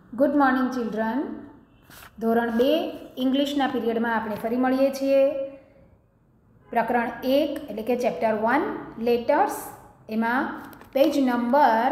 Good morning children. ધોરણ 2 ઇંગ્લિશના પીરિયડમાં આપણે ફરી મળીએ છીએ. પ્રકરણ 1 એટલે કે ચેપ્ટર 1 લેટર્સ, એમાં પેજ નંબર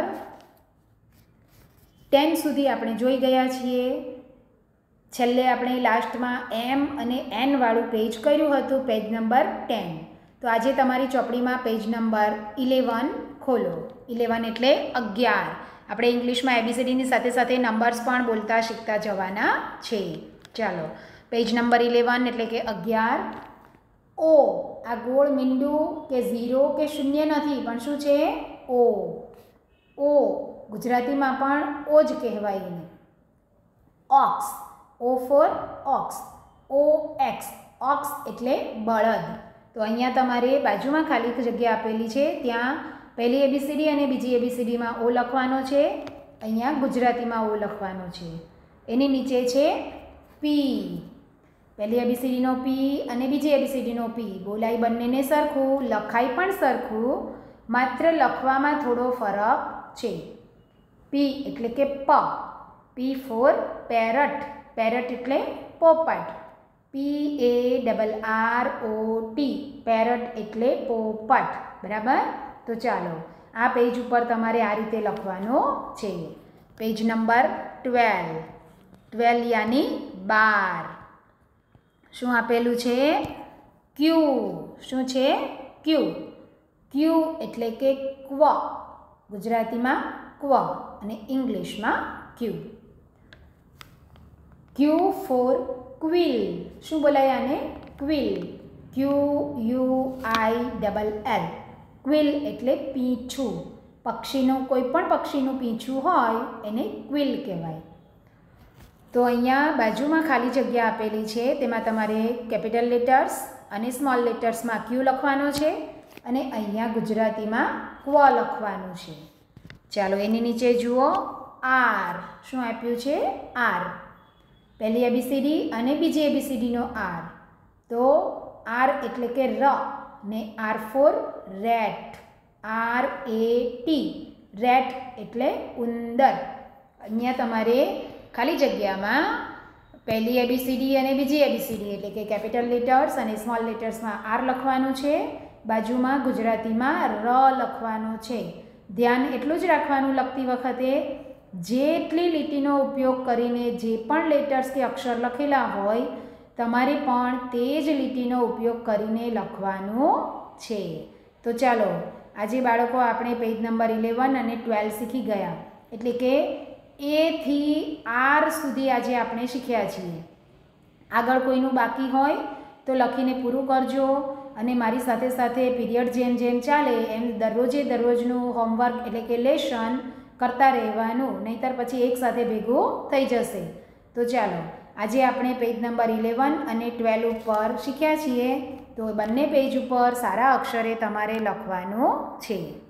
10 સુધી આપણે જોઈ ગયા છીએ. છેલ્લે આપણે લાસ્ટમાં એમ અને એન વાળું પેજ કર્યું હતું, પેજ નંબર 10. તો આજે તમારી ચોપડીમાં પેજ નંબર 11 ખોલો. 11 એટલે 11. આપણે ઇંગ્લિશમાં એબીસીડીની સાથે સાથે નંબર્સ પણ બોલતા શીખતા જવાના છે. ચાલો, પેજ નંબર 11 એટલે કે 11. ઓ, આ ગોળ મીંડું કે ઝીરો કે શૂન્ય નથી, પણ શું છે? ઓ. ઓ ગુજરાતીમાં પણ ઓ જ કહેવાય એને. Ox, O for ox. O X, ox એટલે બળદ. તો અહીંયા તમારે બાજુમાં ખાલી જગ્યા આપેલી છે, ત્યાં પહેલી એબીસીડી અને બીજી એબીસીડીમાં ઓ લખવાનો છે. અહીંયા ગુજરાતીમાં ઓ લખવાનો છે. એની નીચે છે પી. પહેલી એબીસીડીનો પી અને બીજી એબીસીડીનો પી. બોલાય બંનેને સરખું, લખાય પણ સરખું, માત્ર લખવામાં થોડો ફરક છે. પી એટલે કે પ. P four parrot. પેરટ એટલે પોપટ. PARROT, પેરટ એટલે પોપટ. બરાબર? તો ચાલો, આ પેજ ઉપર તમારે આ રીતે લખવાનું છે. Page number 12. 12 યાની 12. શું આપેલું છે? ક્યુ. શું છે? ક્યુ. ક્યુ એટલે કે ક્વ. ગુજરાતીમાં ક્વ અને ઇંગ્લિશમાં ક્યુ. ક્યુ ફોર ક્વિલ. શું બોલાય આને? ક્વિલ. QUILL. ક્વિલ એટલે પીંછું. પક્ષીનું, કોઈ પણ પક્ષીનું પીંછું હોય એને ક્વિલ કહેવાય. તો અહીંયા બાજુમાં ખાલી જગ્યા આપેલી છે, તેમાં તમારે કેપિટલ લેટર્સ અને સ્મોલ લેટર્સમાં ક્યુ લખવાનો છે અને અહીંયા ગુજરાતીમાં ક્વ લખવાનું છે. ચાલો, એની નીચે જુઓ આર. શું આપ્યું છે? આર. પહેલી એબીસીડી અને બીજી એબીસીડીનો આર. તો આર એટલે કે ર ને R for rat. RAT. Rat એટલે ઉંદર. અહીંયા તમારે ખાલી જગ્યામાં પહેલી એબીસીડી અને બીજી એબીસીડી એટલે કે કેપિટલ લેટર્સ અને સ્મોલ લેટર્સમાં આર લખવાનું છે. બાજુમાં ગુજરાતીમાં ર લખવાનો છે. ધ્યાન એટલું જ રાખવાનું લખતી વખતે, જેટલી લીટીનો ઉપયોગ કરીને જે પણ લેટર્સ કે અક્ષર લખેલા હોય, તમારે પણ તે જ લીટીનો ઉપયોગ કરીને લખવાનું છે. તો ચાલો, આજે બાળકો આપણે પેજ નંબર 11 અને 12 શીખી ગયા. એટલે કે એ થી આર સુધી આજે આપણે શીખ્યા છીએ. આગળ કોઈનું બાકી હોય તો લખીને પૂરું કરજો અને મારી સાથે સાથે પીરિયડ જેમ જેમ ચાલે એમ દરરોજનું હોમવર્ક એટલે કે લેસન કરતા રહેવાનું, નહીંતર પછી એકસાથે ભેગું થઈ જશે. તો ચાલો, આજે આપણે પેજ નંબર 11 અને 12 ઉપર શીખ્યા છીએ. તો બંને પેજ ઉપર સારા અક્ષરે તમારે લખવાનું છે.